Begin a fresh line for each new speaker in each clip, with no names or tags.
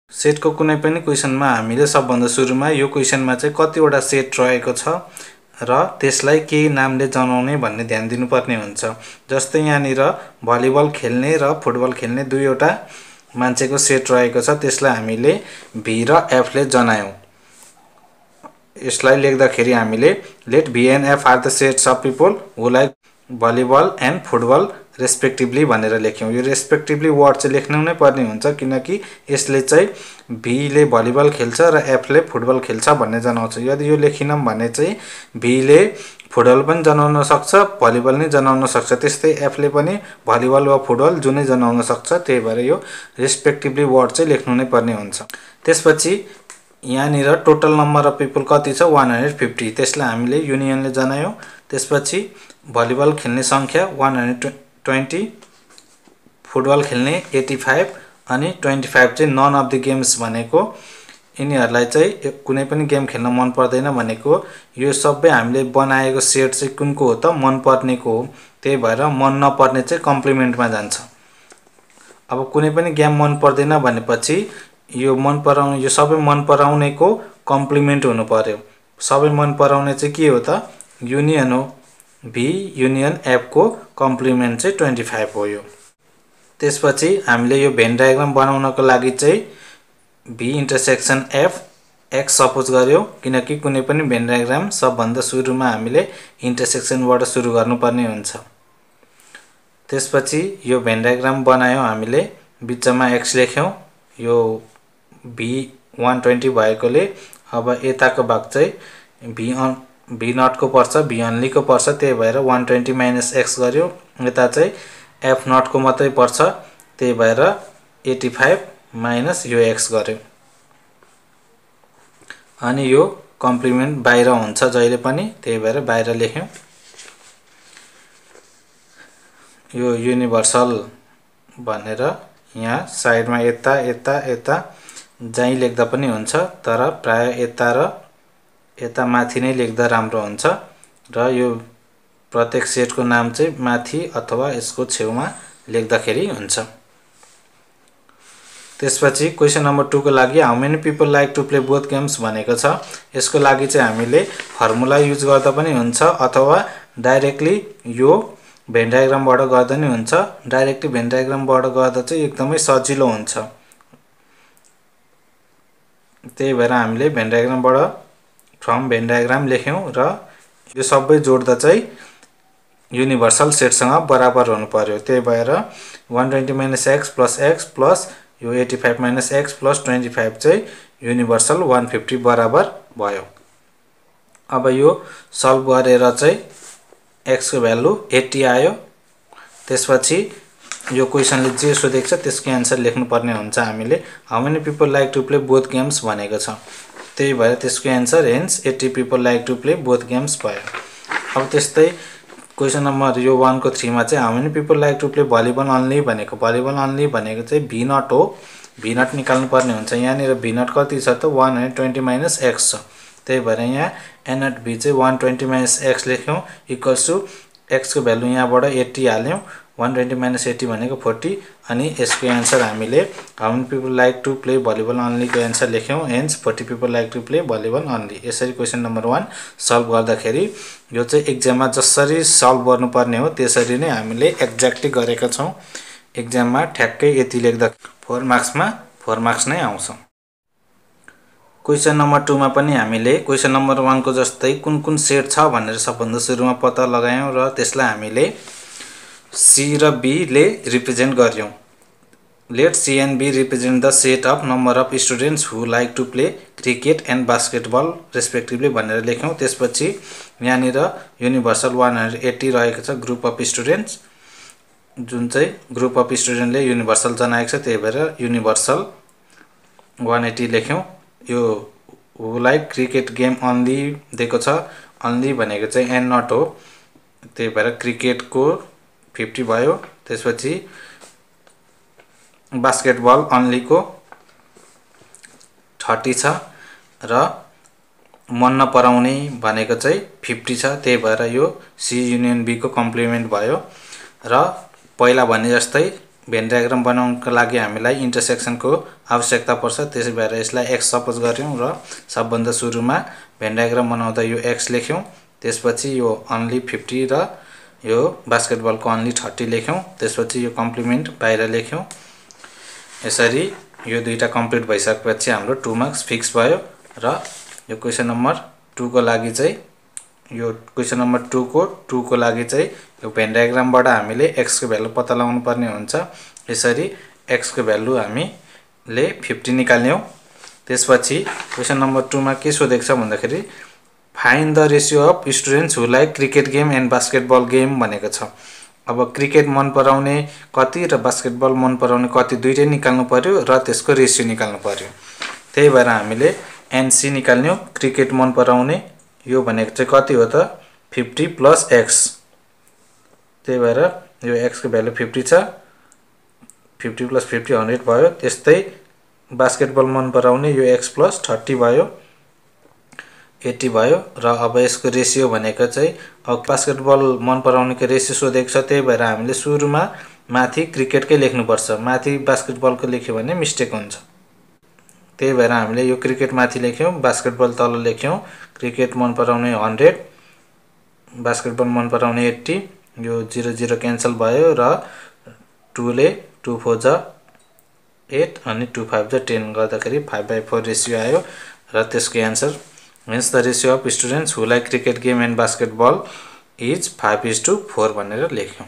सेटको कुनै पनि क्वेशनमा हामीले सबभन्दा सुरुमा यो क्वेशनमा चाहिँ कतिवटा सेट रहेको छ र त्यसलाई के नामले जनाउने भन्ने ध्यान दिनुपर्ने हुन्छ। जस्तै यहाँनिर भलिबल खेल्ने र फुटबल खेल्ने दुईवटा मान्छेको सेट रहेको छ, त्यसलाई हामीले भी र एफले जनायौं। यसलाई लेख्दाखेरि हामीले let V and F are the sets of people who like volleyball and football respectively भनेर लेख्यौं। यो रेस्पेक्टिभली वर्ड चाहिँ लेख्नु नै पर्ने हुन्छ, किनकि यसले चाहिँ भीले भलिबल खेल्छ र एफले फुटबल खेल्छ भन्ने जनाउँछ। यदि यो लेखिनौं भने चाहिँ भीले फुटबल पनि जनाउन सक्छ, भलिबल नै जनाउन सक्छ, त्यस्तै एफले पनि भलिबल वा फुटबल जुनै जनाउन सक्छ। त्यही भएर यो रेस्पेक्टिभली वर्ड चाहिँ लेख्नु नै पर्ने हुन्छ। त्यसपछि यहाँनिर टोटल नम्बर अफ पिपल कति छ 150, त्यसलाई हामीले युनियनले जनायौं। त्यसपछि भलिबल खेल्ने संख्या 120, फुटबल खेल्ने 85 अनि 25 चाहिँ नन अफ द गेम्स भनेको यिनीहरूलाई चाहिँ कुनै पनि गेम खेल्न मन पर्दैन भनेको यो सबै हामीले बनाएको सेट चाहिँ कुनको हो त मन पर्नेको हो। त्यही भएर मन नपर्ने चाहिँ कम्प्लिमेन्टमा जान्छ। अब कुनै पनि गेम मन पर्दैन भनेपछि यो मन पराउने यो सबै मन पराउनेको कम्प्लिमेन्ट हुनु पर्यो। सबै मन पराउने चाहिँ के हो त युनियन हो। भी युनियन एफ को कम्प्लिमेन्ट चाहिँ 25 हो यो। त्यसपछि हामीले यो भेन डायग्राम बनाउनको लागि चाहिँ V intersection F X suppose गर्यो, किनकि कुनै पनि भेन डायग्राम सबभन्दा सुरुमा हामीले इन्टरसेक्सनबाट सुरु गर्नुपर्ने हुन्छ। त्यसपछि यो भेन डायग्राम बनायौं हामीले, बिचमा एक्स लेख्यौं, यो भी 120 भएकोले अब यताको भाग चाहिँ भी नट को पर्छ, भी अन्ली को पर्छ, त्यही भएर 120 माइनस एक्स गर्यो। यता चाहिँ एफ नट को मात्रै पर्छ, त्यही भएर 85 माइनस यो एक्स गर्यो। अनि यो कम्प्लिमेन्ट बाहिर हुन्छ जहिले पनि, त्यही भएर बाहिर लेख्यौं। यो युनिभर्सल भनेर यहाँ साइडमा यता यता यता जहीँ लेख्दा पनि हुन्छ, तर प्राय यता र यता माथि नै लेख्दा राम्रो हुन्छ र यो प्रत्येक सेटको नाम चाहिँ माथि अथवा यसको छेउमा लेख्दाखेरि हुन्छ। त्यसपछि क्वेशन नम्बर 2 को लागि how many people like to play both games भनेको छ। यसको लागि चाहिँ हामीले फर्मुला युज गर्दा पनि हुन्छ अथवा डाइरेक्टली यो भेन डायग्रामबाट गर्दा नि हुन्छ। डाइरेक्टली भेन डायग्रामबाट गर्दा चाहिँ एकदमै सजिलो हुन्छ, त्यही भएर हामीले भेन डायग्रामबाट फ्रम भेन डायग्राम लेख्यौं र यो सबै जोड्दा चाहिँ युनिभर्सल सेटसँग बराबर हुनु पर्यो। त्यही भएर 120 माइनस एक्स प्लस यो 85 माइनस एक्स प्लस 25 चाहिँ युनिभर्सल 150 बराबर भयो। अब यो सल्भ गरेर चाहिँ एक्स को भ्यालु 80 आयो। त्यसपछि यो क्वेशनले जे सोधेको छ त्यसको आन्सर लेख्नुपर्ने हुन्छ हामीले। How many people like to play both games भनेको छ, त्यही भएर त्यसको answer hence 80 people like to play both games भयो। अब त्यस्तै क्वेशन नम्बर यो 1 को 3 मा चाहिँ how many people like to play volleyball only भनेको, भलिबल अन्ली भनेको चाहिँ भी नट हो। भी नट निकाल्नु पर्ने हुन्छ। यहाँनिर भी नट कति छ त 120 माइनस एक्स छ, त्यही भएर यहाँ एन नट भी चाहिँ 120 माइनस एक्स लेख्यौं इक्वल्स टु एक्स को भ्यालु यहाँबाट 80 हाल्यौं। 120 माइनस 80 भनेको 40 अनि यसको आन्सर हामीले how many people like to play volleyball only को आन्सर लेख्यौं, hence 40 people like to play volleyball only. यसरी क्वेशन नम्बर 1 सल्भ गर्दाखेरि यो चाहिँ एक्जाममा जसरी सल्भ गर्नुपर्ने हो त्यसरी नै हामीले एक्ज्याक्टली गरेका छौं। एक्जाममा ठ्याक्कै यति लेख्दा 4 मार्क्समा 4 मार्क्स नै आउँछ। क्वेशन नम्बर 2 मा पनि हामीले क्वेशन नम्बर 1 को जस्तै कुन कुन सेट छ भनेर सबभन्दा सुरुमा पत्ता लगायौं र त्यसलाई हामीले सी र बी ले रिप्रेजेन्ट गर्यौं। Let C and B represent the set of number of students who like to play cricket and basketball respectively भनेर लेख्यौं। त्यसपछि यहाँनिर युनिभर्सल 180 रहेको छ ग्रुप अफ स्टुडेन्ट्स, जुन चाहिँ ग्रुप अफ स्टुडेन्टले युनिभर्सल जनाएको छ, त्यही भएर युनिभर्सल 180 लेख्यौं। यो who like cricket game only दिएको छ, अन्ली भनेको चाहिँ एन नट हो, त्यही भएर क्रिकेटको 50 भयो। त्यसपछि बास्केटबल अन्ली को 30 छ र मन नपराउने भनेको चाहिँ 50 छ, त्यही भएर यो सी युनियन बी को कम्प्लिमेन्ट भयो। र पहिला भने जस्तै भेन डायग्राम बनाउनको लागि हामीलाई इन्टरसेक्सनको आवश्यकता पर्छ। त्यसै भएर यसलाई x सपोज गर्यौं र सबभन्दा सुरुमा भेन डायग्राम बनाउँदा यो x लेख्यौं, त्यसपछि यो ओन्ली 50 र यो बास्केटबलको ओन्ली 30 लेख्यौं, त्यसपछि यो कम्प्लिमेन्ट बाहिर लेख्यौं। यसरी यो दुईटा कम्प्लिट भइसकेपछि हाम्रो 2 मार्क्स फिक्स भयो र यो क्वेशन नम्बर 2 को लागि चाहिँ यो क्वेशन नम्बर 2 को लागि चाहिँ यो भेन डायग्रामबाट हामीले x को भ्यालु पत्ता लगाउनु पर्ने हुन्छ। यसरी x को भ्यालु हामीले 50 निकाल्यौं। त्यसपछि क्वेशन नम्बर 2 मा के सोधेको छ भन्दाखेरि find the ratio of students who like cricket game and basketball game भनेको छ। अब क्रिकेट मन पराउने कति र बास्केटबल मन पराउने कति दुईटै निकाल्नु पर्यो र त्यसको रेशियो निकाल्नु पर्यो। त्यही भएर हामीले एनसी निकाल्यौं। क्रिकेट मन पराउने यो भनेको चाहिँ कति हो त 50 प्लस x। त्यही भएर यो x को भ्यालु 50 छ, 50 प्लस 50 100 भयो। त्यस्तै बास्केटबल मन पराउने यो x प्लस 30 भयो 80 भयो र अब यसको रेशियो भनेको चाहिँ अब बास्केटबल मन पराउनेको रेशियो सोधेको छ। त्यही भएर हामीले सुरुमा माथि क्रिकेटकै लेख्नुपर्छ, माथि बास्केटबलको लेख्यो भने मिस्टेक हुन्छ। त्यही भएर हामीले यो क्रिकेट माथि लेख्यौं, बास्केटबल तल लेख्यौं। क्रिकेट मन पराउने 100, बास्केटबल मन पराउने 80, यो 0 0 क्यान्सल भयो र 2 ले 2 4 जा 8 अनि 2 5 जा 10 गर्दाखेरि 5/4 रेशियो आयो र त्यसको answer means the ratio of students who like cricket game and basketball is 5:4 भनेर लेख्यौं।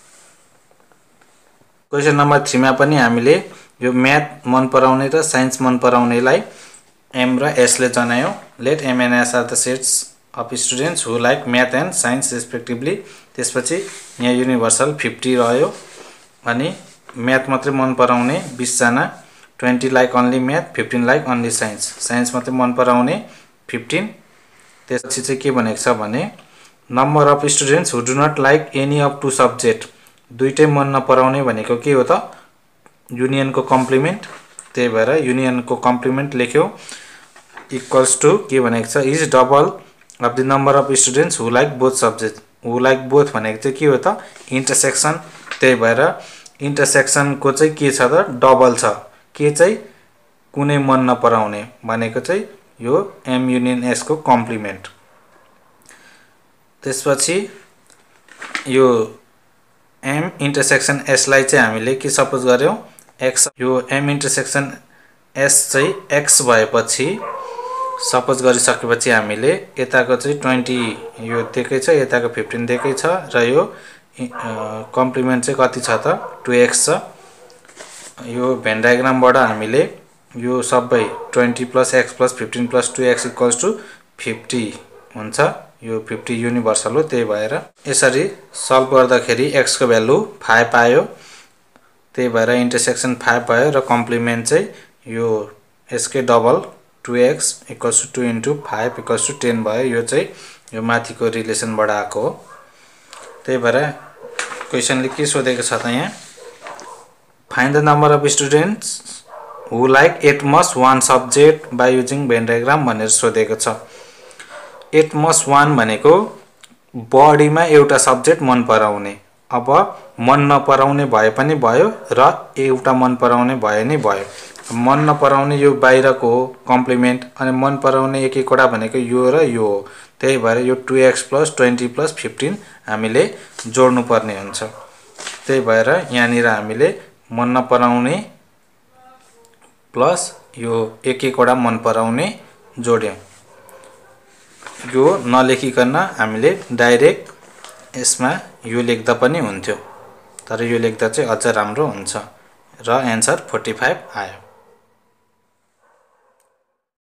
क्वेशन नम्बर 3 मा पनि हामीले यो म्याथ मन पराउने र साइन्स मन पराउनेलाई m र s ले जनायौं। Let m and s are the sets of students who like math and science respectively. त्यसपछि यहाँ युनिभर्सल 50 रह्यो अनि म्याथ मात्रै मन पराउने 20 जना, 20 like only math, 15 like only science. Science मात्रै मन पराउने 15। त्यसपछि चाहिँ के भनेको छ भने number of students who do not like any of two subject. दुईटै मन नपराउने भनेको के हो त युनियनको कम्प्लिमेन्ट। त्यही भएर युनियनको कम्प्लिमेन्ट लेख्यौं इक्वल्स टु के भनेको छ is double of the number of students who like both subject. Who like both भनेको चाहिँ के हो त इन्टरसेक्सन। त्यही भएर इन्टरसेक्सनको चाहिँ के छ त डबल छ। के चाहिँ कुनै मन नपराउने भनेको चाहिँ यो m युनियन s को कम्प्लिमेन्ट। त्यसपछि यो m इन्टरसेक्सन s लाई चाहिँ हामीले के सपोज गर्यौं x। यो m इन्टरसेक्सन s चाहिँ x भएपछि सपोज गरिसकेपछि हामीले यताको चाहिँ 20 यो दिएकै छ, यताको 15 दिएकै छ र यो कम्प्लिमेन्ट चाहिँ कति छ त 2x छ। यो भेन डायग्रामबाट हामीले यो सबै 20 plus x plus 15 plus 2x equals to 50 हुन्छ। यो 50 युनिभर्सल हो। त्यही भएर यसरी सल्भ गर्दाखेरि x को भ्यालु 5 पायो। त्यही भएर इन्टरसेक्सन 5 भयो र कम्प्लिमेन्ट चाहिँ यो यसकै double 2x equals to 2 * 5 equals to 10 भयो। यो चाहिँ यो माथिको रिलेसनबाट आएको हो। त्यही भएर क्वेशनले के सोधेको छ त यहाँ find the number of students who like at most 1 subject by using Venn diagram भनेर सोधेको छ। एट मस्ट 1 भनेको बडीमा एउटा सब्जेक्ट मन पराउने। अब मन नपराउने भए पनि भयो र एउटा मन पराउने भए नि भयो। मन नपराउने यो बाहिरको हो कम्प्लिमेन्ट अनि मन पराउने एक एकवटा भनेको यो र यो हो। त्यही भएर यो 2x प्लस 20 प्लस 15 हामीले जोड्नु पर्ने हुन्छ। त्यही भएर यहाँनिर हामीले मन नपराउने प्लस यो एक एकवटा मन पराउने जोड्यौं। यो नलेखिकन हामीले डाइरेक्ट यसमा यो लेख्दा पनि हुन्थ्यो, तर यो लेख्दा चाहिँ अझ राम्रो हुन्छ र आन्सर 45 आयो।